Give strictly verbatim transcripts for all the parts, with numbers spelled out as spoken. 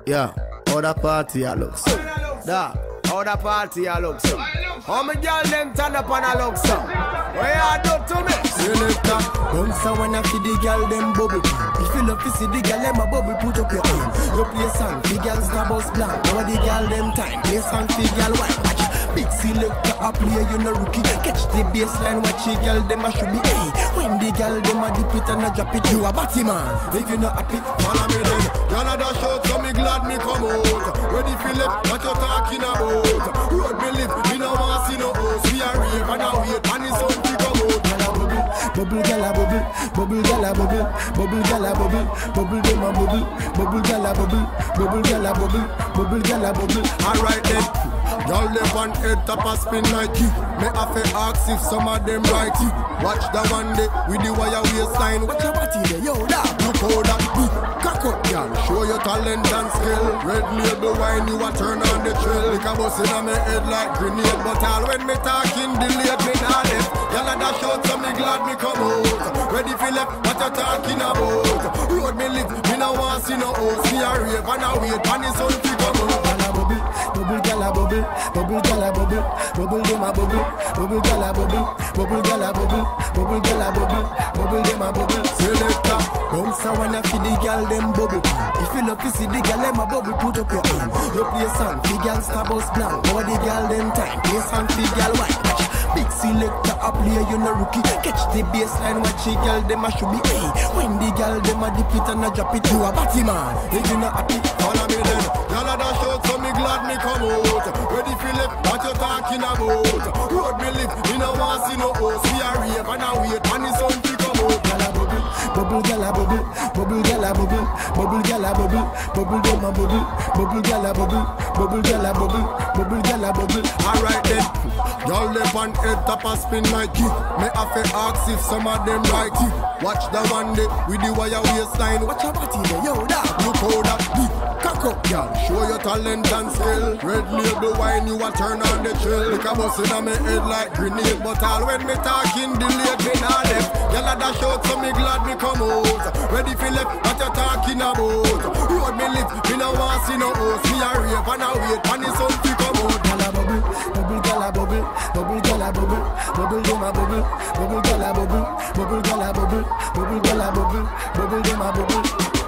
Yeah, how the party I look so. Da, how the party I look so. How my girl them turn up and I look so. What you do to me? Selector, bounce a wanna feed the girl them bubble. If you love to see the girl them a bubble, put up your hand. You play song, the girl star bus blank. Now the girl them time, play song, the girl white. Watch, big selector a play, you no rookie. Catch the baseline, watch the girl them a should be. Hey, when the girl them a dip it and a drop it, you a batty man. If you not happy, follow me then. Girl a dash out, so me glad me come out. Ready Philip, what you talking about? Road me live, me no want see no host. We a rave and a wait, and it's on to come out. Bubble gala bubble, bubble gala bubble, bubble gala bubble, bubble dem a bubble, bubble gala bubble, bubble gala bubble, bubble gala bubble. Alright then, y'all live on head top a spin like it. Me have to ask if some of them right it. Watch the one day with the wire waistline. Watch your body there, yo, that look how that beat. Cock up, y'all, show your talent and skill. Red label wine, you a turn on the trail. Like a bus in my head like grenade, but all when me talking delayed, me not left. Y'all a dash out, so me glad me come out. Ready for left, what you talking about? Road me live, me no want see no host. Me a rave and a wait, and it's on to come out. Bubble gala bubble, bubble gala bubble, bubble dem a bubble, bubble gala bubble, bubble gala bubble, bubble gala bubble, bubble dem a bubble. Selector, bounce a wanna feed the girl them bubble. If you love to see the girl them a bubble, put up your hand. You play song, the girl star bus blank. Now the girl them time, play song, the girl white. Watch, big selector a play, you no rookie. Catch the baseline, watch the girl them a should be. Hey, when the girl them a dip it and a drop it, you a batty man. If you not happy, follow me then. Y'all a dash out, so me glad me come out. Ready for left, what you talking about? Road me live, me no want see no host. We a rave and a wait, and it's on to come out. Gala bubble, bubble gala bubble, bubble gala bubble, bubble gala bubble, bubble dem a bubble, bubble gala bubble, bubble gala bubble, bubble gala bubble. Alright then, y'all left on head top a spin like it. Me have to ask if some of them like it. Watch the one day with the wire waistline. Watch your body there, yo, that look how that beat. Cock up, y'all, show your talent and skill. Red label wine, you a turn on the trail. Like a bus in my head like grenade, but all when me talking delayed, me not left. Y'all a dash out, so me glad me come out. Ready for left, what you talking about? Road me live, me no want see no host. Me a rave and a wait, and it's on to come out. Gala bubble, bubble gala bubble, bubble gala bubble, bubble dem a bubble, bubble gala bubble, bubble gala bubble, bubble gala bubble, bubble dem a bubble.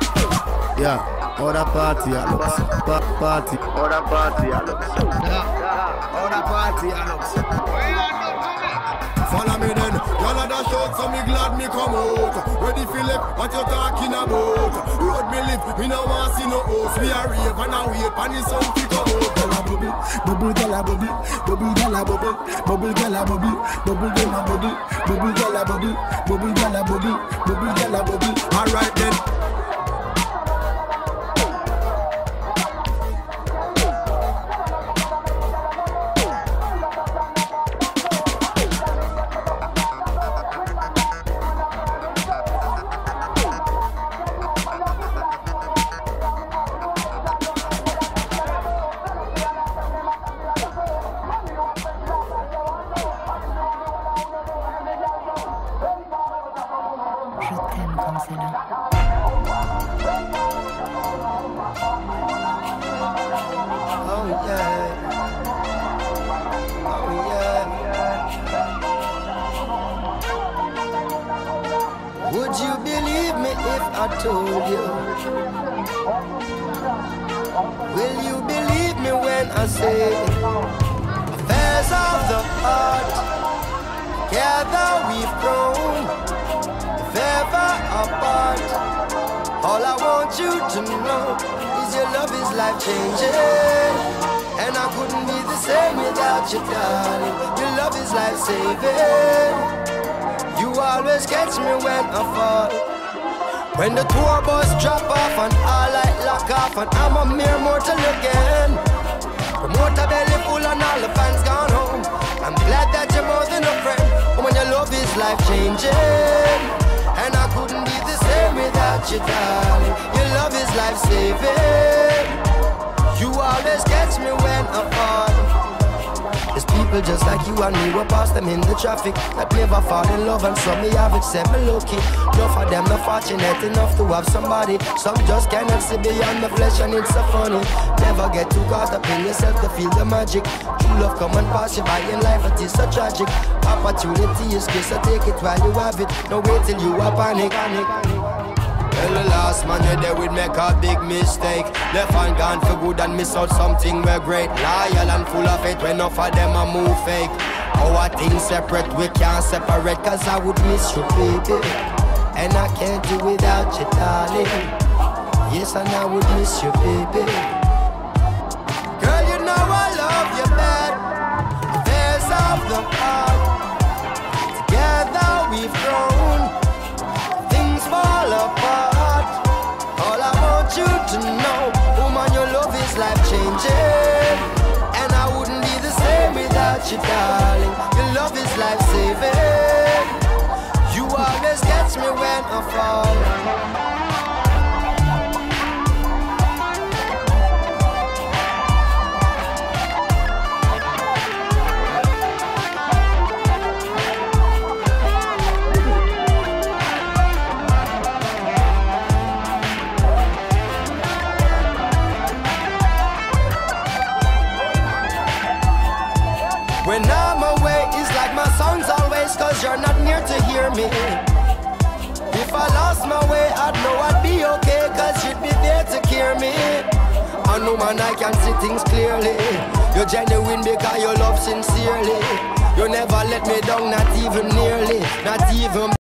Yeah, how the party I look so. Pa party, how the party I look so. How the party I look so. Follow me then, y'all a dash out, so me glad me come out. Ready Philip, what you talking about? Road me live, me no want see no host. We a rave and a wait, and it's on to come out. Gala bubble, bubble gala bubble, bubble gala bubble, bubble gala bubble, bubble dem a bubble, bubble gala bubble, bubble gala bubble, bubble gala bubble. Alright then. Would you believe me if I told you? Will you believe me when I say affairs of the heart, together we've grown, if ever apart. All I want you to know is your love is life-changing, and I couldn't be the same without you, darling. Your love is life-saving. You always catch me when I fall. When the tour bus drop off and all light lock off, and I'm a mere mortal again. Promoter belly full and all the fans gone home. I'm glad that you're more than a friend. But when your love is life-changing, and I couldn't be the same without you, darling. Your love is life-saving. You always catch me when I fall. There's people just like you and me, we pass them in the traffic that never fall in love, and some me have it, said me lucky. Enough of them not fortunate enough to have somebody. Some just cannot see beyond the flesh, and it's so funny. Never get too caught up in yourself to feel the magic. True love come and pass you by in life, it is so tragic. Opportunity is good, so take it while you have it. No wait till you are panic. Well, the last man you there would make a big mistake. Left and gone for good and miss out something we're great. Loyal and full of it when enough of them a move fake. Our things separate, we can't separate, cause I would miss you, baby. And I can't do without you, darling. Yes, and I would miss you, baby. Girl, you know I love you bad. Affairs of the heart. Together we've grown. Things fall apart. All I want you to know, woman, your love is life-changing. And I wouldn't be the same without you, darling. Your love is life-saving. You always catch me when I fall. When I'm away, it's like my song's always, cause you're not near to hear me. If I lost my way, I'd know I'd be okay, cause you'd be there to cure me. I know, man, I can see things clearly. You're genuine because you love sincerely. You never let me down, not even nearly, not even